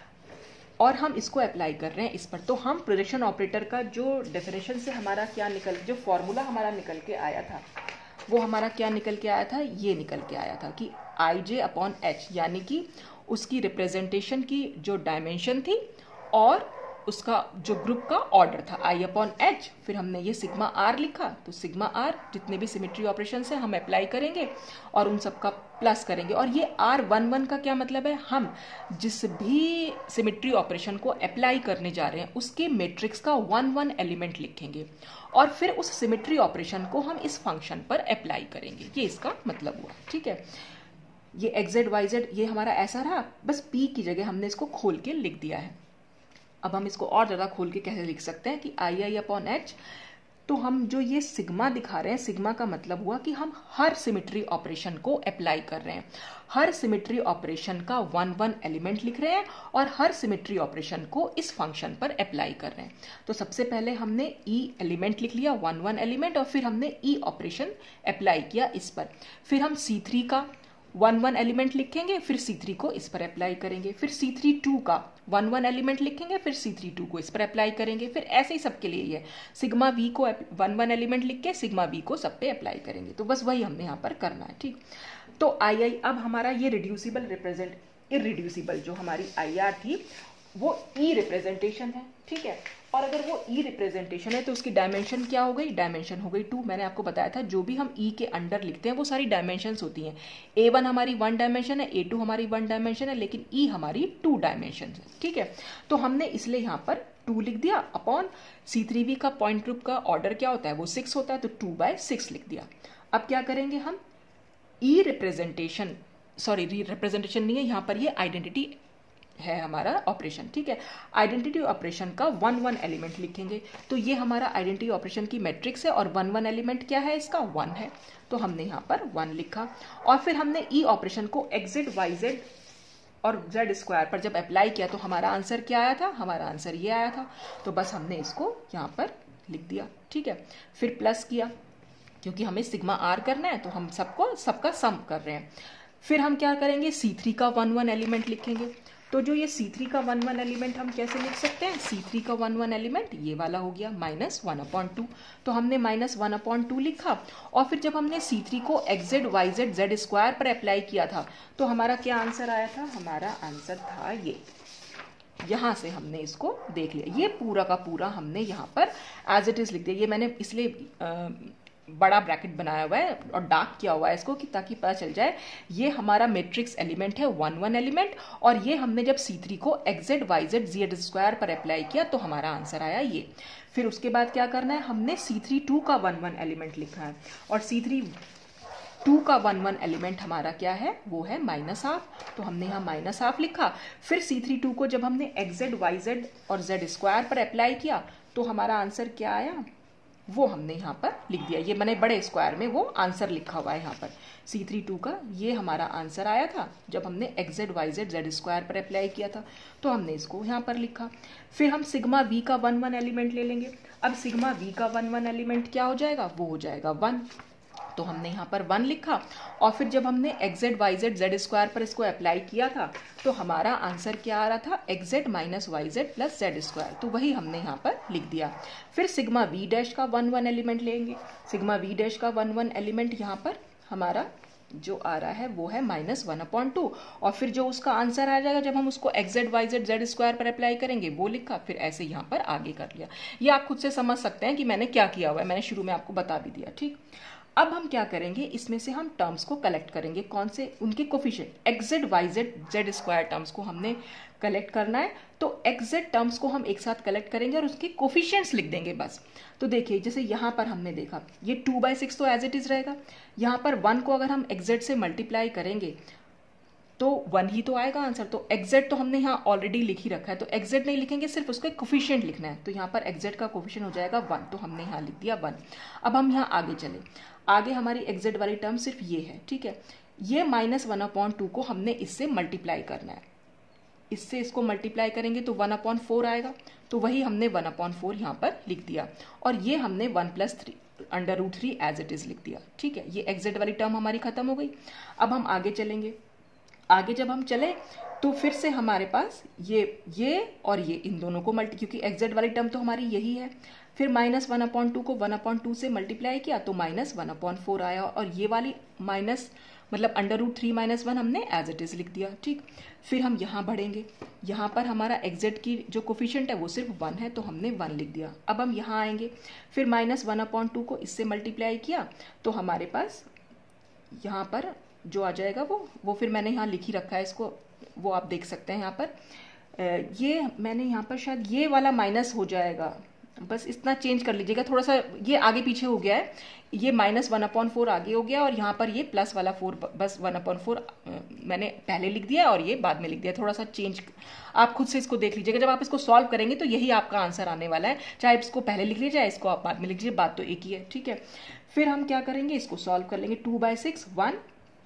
और हम इसको अप्लाई कर रहे हैं इस पर। तो हम प्रोजेक्शन ऑपरेटर का जो डेफिनेशन से हमारा क्या जो फॉर्मूला हमारा निकल के आया था, वो हमारा क्या निकल के आया था, ये निकल के आया था कि IJ/H, यानी कि उसकी रिप्रेजेंटेशन की जो डायमेंशन थी और उसका जो ग्रुप का ऑर्डर था I/H। फिर हमने ये सिग्मा R लिखा, तो सिग्मा R जितने भी सिमेट्री ऑपरेशन है हम अप्लाई करेंगे और उन सबका प्लस करेंगे। और ये R11 का क्या मतलब है, हम जिस भी सिमेट्री ऑपरेशन को अप्लाई करने जा रहे हैं उसके मैट्रिक्स का 1 एलिमेंट लिखेंगे और फिर उस सिमेट्री ऑपरेशन को हम इस फंक्शन पर अप्लाई करेंगे, ये इसका मतलब हुआ, ठीक है। ये XZ YZ ये हमारा ऐसा रहा, बस P की जगह हमने इसको खोल के लिख दिया है। अब हम इसको और ज़्यादा खोल के कैसे लिख सकते हैं कि I/H, तो हम जो ये सिग्मा दिखा रहे हैं, सिग्मा का मतलब हुआ कि हम हर सिमेट्री ऑपरेशन को अप्लाई कर रहे हैं, हर सिमेट्री ऑपरेशन का 1 एलिमेंट लिख रहे हैं और हर सिमेट्री ऑपरेशन को इस फंक्शन पर अप्लाई कर रहे हैं। तो सबसे पहले हमने ई एलिमेंट लिख लिया, 1 एलिमेंट, और फिर हमने ई ऑपरेशन अप्लाई किया इस पर। फिर हम C3 का 1 एलिमेंट लिखेंगे, फिर C3 को इस पर अप्लाई करेंगे, फिर C32 का 1 एलिमेंट लिखेंगे, फिर C32 को इस पर अप्लाई करेंगे, फिर ऐसे ही सबके लिए ये सिग्मा V को 1 एलिमेंट लिख के सिग्मा V को सब पे अप्लाई करेंगे। तो बस वही हमने यहाँ पर करना है, ठीक। तो अब हमारा ये रिड्यूसिबल इरिड्यूसिबल जो हमारी IR थी वो ई रिप्रेजेंटेशन है, ठीक है। और अगर वो ई रिप्रेजेंटेशन है तो उसकी डायमेंशन क्या हो गई, डायमेंशन हो गई 2। मैंने आपको बताया था जो भी हम ई के अंडर लिखते हैं वो सारी डायमेंशंस होती हैं। A1 हमारी 1 डायमेंशन है, A2 हमारी 1 डायमेंशन है, लेकिन ई हमारी 2 डायमेंशन है, ठीक है। तो हमने इसलिए यहाँ पर 2 लिख दिया अपॉन C3v का पॉइंट ग्रुप का ऑर्डर क्या होता है, वो 6 होता है, तो 2/6 लिख दिया। अब क्या करेंगे हम, ई रिप्रेजेंटेशन, सॉरी रिप्रेजेंटेशन नहीं है यहाँ पर, ये आइडेंटिटी है हमारा ऑपरेशन, ठीक है। आइडेंटिटी ऑपरेशन का 1 एलिमेंट लिखेंगे, तो ये हमारा आइडेंटिटी ऑपरेशन की मैट्रिक्स है और 1 एलिमेंट क्या है इसका, 1 है, तो हमने यहाँ पर 1 लिखा। और फिर हमने ई ऑपरेशन को XZ YZ और जेड स्क्वायर पर जब अप्लाई किया तो हमारा आंसर क्या आया था, हमारा आंसर ये आया था। तो बस हमने इसको यहाँ पर लिख दिया, ठीक है। फिर प्लस किया, क्योंकि हमें सिग्मा आर करना है तो हम सबका सम कर रहे हैं। फिर हम क्या करेंगे, C3 का 1 1 एलिमेंट लिखेंगे। तो जो ये C3 का 1 1 एलिमेंट हम कैसे लिख सकते हैं, C3 का 1 1 एलिमेंट ये वाला हो गया -1/2। तो हमने -1/2 लिखा, और फिर जब हमने C3 को XZ YZ Z स्क्वायर पर अप्लाई किया था तो हमारा क्या आंसर आया था, हमारा आंसर था ये। यहाँ से हमने इसको देख लिया, ये पूरा का पूरा हमने यहाँ पर एज इट इज लिख दिया। ये मैंने इसलिए बड़ा ब्रैकेट बनाया हुआ है और डार्क किया हुआ है इसको, कि ताकि पता चल जाए ये हमारा मैट्रिक्स एलिमेंट है 1 1 एलिमेंट, और ये हमने जब C3 को XZ YZ Z स्क्वायर पर अप्लाई किया तो हमारा आंसर आया ये। फिर उसके बाद क्या करना है, हमने C3 2 का 1 1 एलिमेंट लिखा है, और C3 2 का 1 1 एलिमेंट हमारा क्या है, वो है -1/2। तो हमने यहाँ -1/2 लिखा। फिर C3 2 को जब हमने XZ YZ और Z स्क्वायर पर अप्लाई किया तो हमारा आंसर क्या आया, वो हमने यहाँ पर लिख दिया। ये मैंने बड़े स्क्वायर में वो आंसर लिखा हुआ है यहाँ पर। C3 2 का ये हमारा आंसर आया था जब हमने XZ YZ Z स्क्वायर पर अप्लाई किया था, तो हमने इसको यहाँ पर लिखा। फिर हम सिग्मा V का 1 1 एलिमेंट ले लेंगे। अब सिग्मा V का 1 1 एलिमेंट क्या हो जाएगा, वो हो जाएगा 1। तो हमने यहाँ पर 1 लिखा, और फिर जब हमने XZ YZ Z स्क्वायर पर इसको अप्लाई किया था तो हमारा आंसर क्या आ रहा था, XZ YZ plus Z square. तो वही हमने यहाँ पर लिख दिया। फिर सिग्मा V डैश का 1 1 एलिमेंट लेंगे। सिग्मा V डैश का 1 1 एलिमेंट यहाँ पर हमारा जो आ रहा है वो है -1/2, और फिर जो उसका आंसर आ जाएगा जब हम उसको XZ YZ Z स्क्वायर पर अप्लाई करेंगे वो लिखा। फिर ऐसे यहाँ पर आगे कर लिया। ये आप खुद से समझ सकते हैं कि मैंने क्या किया हुआ है, मैंने शुरू में आपको बता भी दिया, ठीक। अब हम क्या करेंगे, इसमें से हम टर्म्स को कलेक्ट करेंगे। कौन से, उनके coefficient XZ YZ Z square terms को हमने कलेक्ट करना है। तो XZ टर्म्स को हम एक साथ कलेक्ट करेंगे और उसके कोफिशिएंट्स लिख देंगे बस। तो देखिए जैसे यहाँ पर हमने देखा ये 2/6 तो एज इट इज रहेगा। यहाँ पर 1 को अगर हम XZ से मल्टीप्लाई करेंगे तो 1 ही तो आएगा आंसर। तो XZ तो हमने यहाँ ऑलरेडी लिख ही रखा है, तो XZ नहीं लिखेंगे, सिर्फ उसका कोफिशिएंट लिखना है। तो यहाँ पर XZ का कोफिशिएंट हो जाएगा 1, तो हमने यहाँ लिख दिया 1। अब हम यहाँ आगे चले, आगे हमारी XZ वाली टर्म सिर्फ ये है, ठीक है। ये -1/2 को हमने इससे मल्टीप्लाई करना है। इससे इसको मल्टीप्लाई करेंगे तो 1/4 आएगा, तो वही हमने 1/4 यहाँ पर लिख दिया। और ये हमने 1 + 3 एज इट इज लिख दिया, ठीक है। ये XZ वाली टर्म हमारी खत्म हो गई। अब हम आगे चलेंगे। आगे जब हम चले तो फिर से हमारे पास ये और ये इन दोनों को क्योंकि XZ वाली टर्म तो हमारी यही है। फिर -1/2 को 1/2 से मल्टीप्लाई किया तो -1/4 आया, और ये वाली माइनस मतलब √3 - 1 हमने एज इट इज लिख दिया, ठीक। फिर हम यहाँ बढ़ेंगे। यहाँ पर हमारा XZ की जो कोफिशिएंट है वो सिर्फ 1 है, तो हमने 1 लिख दिया। अब हम यहाँ आएंगे, फिर -1/2 को इससे मल्टीप्लाई किया तो हमारे पास यहाँ पर जो आ जाएगा वो फिर मैंने यहाँ लिख ही रखा है इसको, वो आप देख सकते हैं यहाँ पर। ये मैंने यहाँ पर शायद ये वाला माइनस हो जाएगा, बस इतना चेंज कर लीजिएगा, थोड़ा सा ये आगे पीछे हो गया है। ये -1/4 आगे हो गया, और यहाँ पर ये प्लस वाला 4, बस 1/4 मैंने पहले लिख दिया और ये बाद में लिख दिया। थोड़ा सा चेंज आप खुद से इसको देख लीजिएगा। जब आप इसको सॉल्व करेंगे तो यही आपका आंसर आने वाला है, चाहे इसको पहले लिख लीजिए चाहे इसको आप बाद में लिख लीजिए, बात तो एक ही है, ठीक है। फिर हम क्या करेंगे, इसको सॉल्व कर लेंगे। 2/6 1,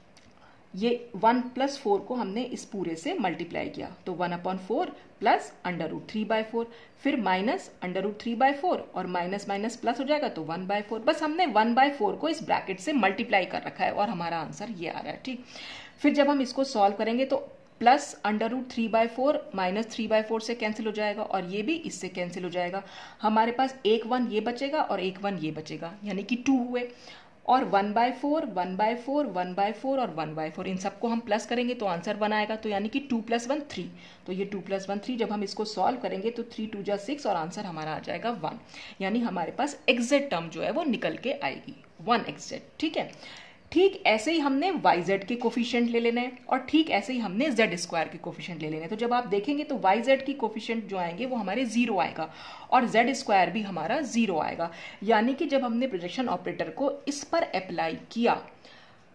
ये 1 + 4 को हमने इस पूरे से मल्टीप्लाई किया तो 1/4 प्लस √3/4, फिर माइनस √3/4 और माइनस माइनस प्लस हो जाएगा तो 1/4। बस हमने 1/4 को इस ब्रैकेट से मल्टीप्लाई कर रखा है और हमारा आंसर ये आ रहा है, ठीक। फिर जब हम इसको सॉल्व करेंगे तो प्लस √3/4 माइनस 3/4 से कैंसिल हो जाएगा, और ये भी इससे कैंसिल हो जाएगा। हमारे पास एक 1 ये बचेगा और एक 1 ये बचेगा, यानी कि 2 हुए। और 1/4 1/4 1/4 और 1/4 इन सबको हम प्लस करेंगे तो आंसर 1 आएगा, तो यानी कि 2 + 1 3। तो ये 2 + 1 3, जब हम इसको सॉल्व करेंगे तो 3 2 जा 6 और आंसर हमारा आ जाएगा 1। यानी हमारे पास XZ टर्म जो है वो निकल के आएगी 1 XZ, ठीक है। ठीक ऐसे ही हमने YZ के कोफिशिएंट ले लेने हैं, और ठीक ऐसे ही हमने Z स्क्वायर के कोफिशिएंट ले लेने हैं। तो जब आप देखेंगे तो YZ की कोफिशिएंट जो आएंगे वो हमारे 0 आएगा, और Z स्क्वायर भी हमारा 0 आएगा। यानी कि जब हमने प्रोजेक्शन ऑपरेटर को इस पर अप्लाई किया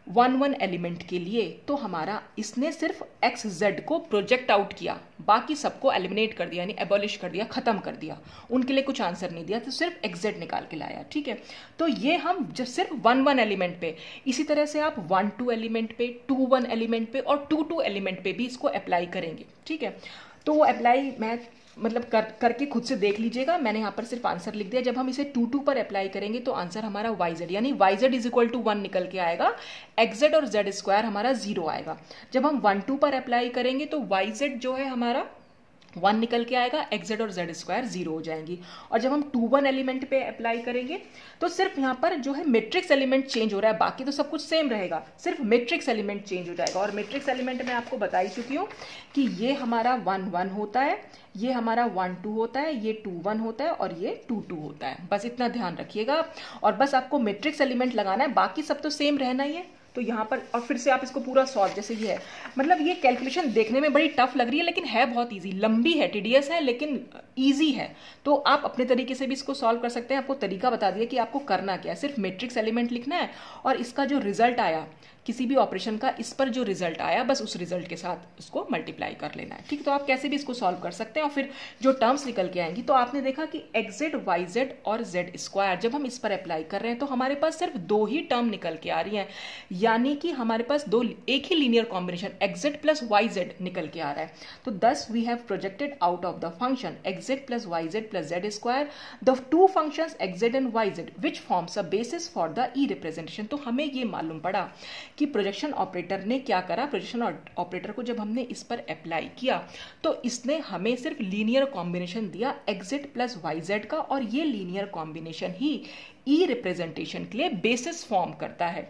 1 एलिमेंट के लिए, तो हमारा इसने सिर्फ एक्स जेड को प्रोजेक्ट आउट किया, बाकी सबको एलिमिनेट कर दिया, यानी एबॉलिश कर दिया, खत्म कर दिया, उनके लिए कुछ आंसर नहीं दिया, तो सिर्फ एक्स जेड निकाल के लाया। ठीक है, तो ये हम जब सिर्फ 1 एलिमेंट पे, इसी तरह से आप 1 एलिमेंट पे, 2 एलिमेंट पे और 2 एलिमेंट पे भी इसको अप्लाई करेंगे। ठीक है, तो वो अप्लाई मैं मतलब करके खुद से देख लीजिएगा, मैंने यहाँ पर सिर्फ आंसर लिख दिया। जब हम इसे 2 पर अप्लाई करेंगे तो आंसर हमारा वाई जेड, यानी y z is equal to 1 निकल के आएगा, एक्स जेड और जेड स्क्वायर हमारा 0 आएगा। जब हम 1 पर अप्लाई करेंगे तो वाई जेड जो है हमारा 1 निकल के आएगा, एक्स जेड और जेड स्क्वायर 0 हो जाएंगी। और जब हम 2 एलिमेंट पे अप्लाई करेंगे तो सिर्फ यहाँ पर जो है मैट्रिक्स एलिमेंट चेंज हो रहा है, बाकी तो सब कुछ सेम रहेगा, सिर्फ मैट्रिक्स एलिमेंट चेंज हो जाएगा। और मैट्रिक्स एलिमेंट मैं आपको बता ही चुकी हूँ कि ये हमारा 1 1 होता है, ये हमारा 1 2 होता है, ये 2 1 होता है और ये 2 2 होता है। बस इतना ध्यान रखिएगा और बस आपको मैट्रिक्स एलिमेंट लगाना है, बाकी सब तो सेम रहना ही है। तो यहाँ पर और फिर से आप इसको पूरा सॉल्व, जैसे ये है, मतलब ये कैलकुलेशन देखने में बड़ी टफ लग रही है लेकिन है बहुत इजी, लंबी है, टीडियस है लेकिन इजी है। तो आप अपने तरीके से भी इसको सॉल्व कर सकते हैं। आपको तरीका बता दिया कि आपको करना क्या है, सिर्फ मैट्रिक्स एलिमेंट लिखना है और इसका जो रिजल्ट आया किसी भी ऑपरेशन का, इस पर जो रिजल्ट आया बस उस रिजल्ट के साथ उसको मल्टीप्लाई कर लेना है। ठीक, तो आप कैसे भी इसको सॉल्व कर सकते हैं। और फिर जो टर्म्स निकल के आएंगी, तो आपने देखा कि एक्स जेड, वाई जेड और जेड स्क्वायर जब हम इस पर अप्लाई कर रहे हैं तो हमारे पास सिर्फ 2 ही टर्म निकल के आ रही हैं, यानी कि हमारे पास एक ही linear combination x z plus y z निकल के आ रहा है। तो thus we have projected out of the function x z plus y z plus z square the 2 functions x z and y z which forms a basis for the E representation. तो हमें ये मालूम पड़ा कि projection operator ने क्या करा, projection operator को जब हमने इस पर अप्लाई किया तो इसने हमें सिर्फ लीनियर कॉम्बिनेशन दिया x z plus y z का, और ये लीनियर कॉम्बिनेशन ही ई रिप्रेजेंटेशन के लिए बेसिस फॉर्म करता है।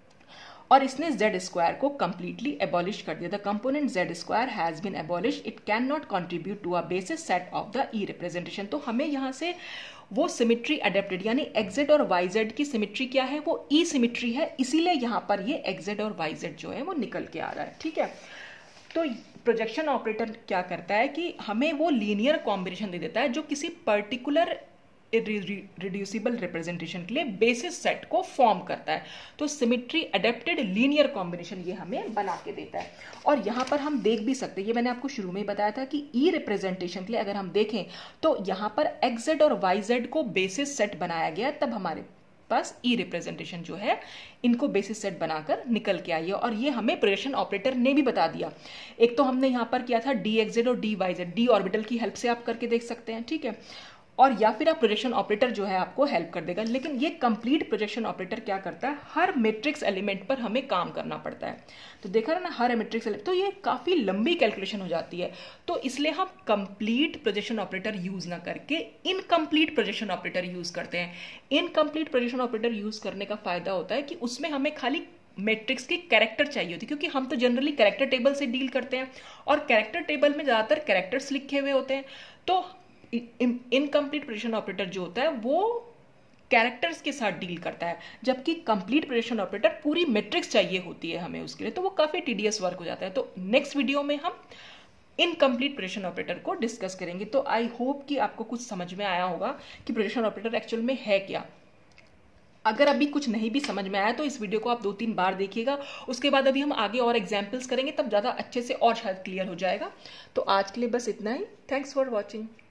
और इसने जेड स्क्वायर को कंप्लीटली एबॉलिश कर दिया। The component z square has been abolish, it can not contribute to a basis set of the E representation. तो हमें यहाँ से वो सिमिट्री अडेप्टेड, यानी एक्स जेड और वाई जेड की सिमिट्री क्या है, वो ई सिमिट्री है, इसीलिए यहाँ पर ये एक्स जेड और वाई जेड जो है वो निकल के आ रहा है। ठीक है, तो प्रोजेक्शन ऑपरेटर क्या करता है कि हमें वो लीनियर कॉम्बिनेशन दे देता है जो किसी पर्टिकुलर रिड्यूसिबल रिप्रेजेंटेशन के लिए बेसिस सेट को फॉर्म करता है। तो सिमिट्री अडेप्टेड लीनियर कॉम्बिनेशन ये हमें बना के देता है। और यहाँ पर हम देख भी सकते हैं, ये मैंने आपको शुरू में ही बताया था कि ई रिप्रेजेंटेशन के लिए अगर हम देखें तो यहाँ पर एक्स जेड और वाई जेड को बेसिस सेट बनाया गया, तब हमारे पास ई रिप्रेजेंटेशन जो है इनको बेसिस सेट बनाकर निकल के आई है। और ये हमें प्रोजेक्शन ऑपरेटर ने भी बता दिया। एक तो हमने यहाँ पर किया था डी एक्स जेड और d y z, d orbital की हेल्प से आप करके देख सकते हैं। ठीक है, और या फिर आप प्रोजेक्शन ऑपरेटर जो है आपको हेल्प कर देगा। लेकिन ये कंप्लीट प्रोजेक्शन ऑपरेटर क्या करता है, हर मैट्रिक्स एलिमेंट पर हमें काम करना पड़ता है। तो देखा ना, हर मैट्रिक्स एलिमेंट, तो ये काफी लंबी कैलकुलेशन हो जाती है। तो इसलिए हम कंप्लीट प्रोजेक्शन ऑपरेटर यूज ना करके इनकम्प्लीट प्रोजेक्शन ऑपरेटर यूज करते हैं। इनकम्प्लीट प्रोजेक्शन ऑपरेटर यूज करने का फायदा होता है कि उसमें हमें खाली मैट्रिक्स की कैरेक्टर चाहिए होती है, क्योंकि हम तो जनरली कैरेक्टर टेबल से डील करते हैं और कैरेक्टर टेबल में ज्यादातर कैरेक्टर्स लिखे हुए होते हैं। तो इनकम्प्लीट प्रोजेक्शन ऑपरेटर जो होता है वो कैरेक्टर्स के साथ डील करता है, जबकि कंप्लीट प्रोजेक्शन ऑपरेटर पूरी मैट्रिक्स चाहिए होती है हमें उसके लिए, तो वो काफी टीडियस वर्क हो जाता है। तो नेक्स्ट वीडियो में हम इनकम्प्लीट प्रोजेक्शन ऑपरेटर को डिस्कस करेंगे। तो आई होप कि आपको कुछ समझ में आया होगा कि प्रोजेक्शन ऑपरेटर एक्चुअल में है क्या। अगर अभी कुछ नहीं भी समझ में आया तो इस वीडियो को आप 2-3 बार देखिएगा, उसके बाद अभी हम आगे और एग्जाम्पल्स करेंगे, तब ज़्यादा अच्छे से और शायद क्लियर हो जाएगा। तो आज के लिए बस इतना ही। Thanks for watching.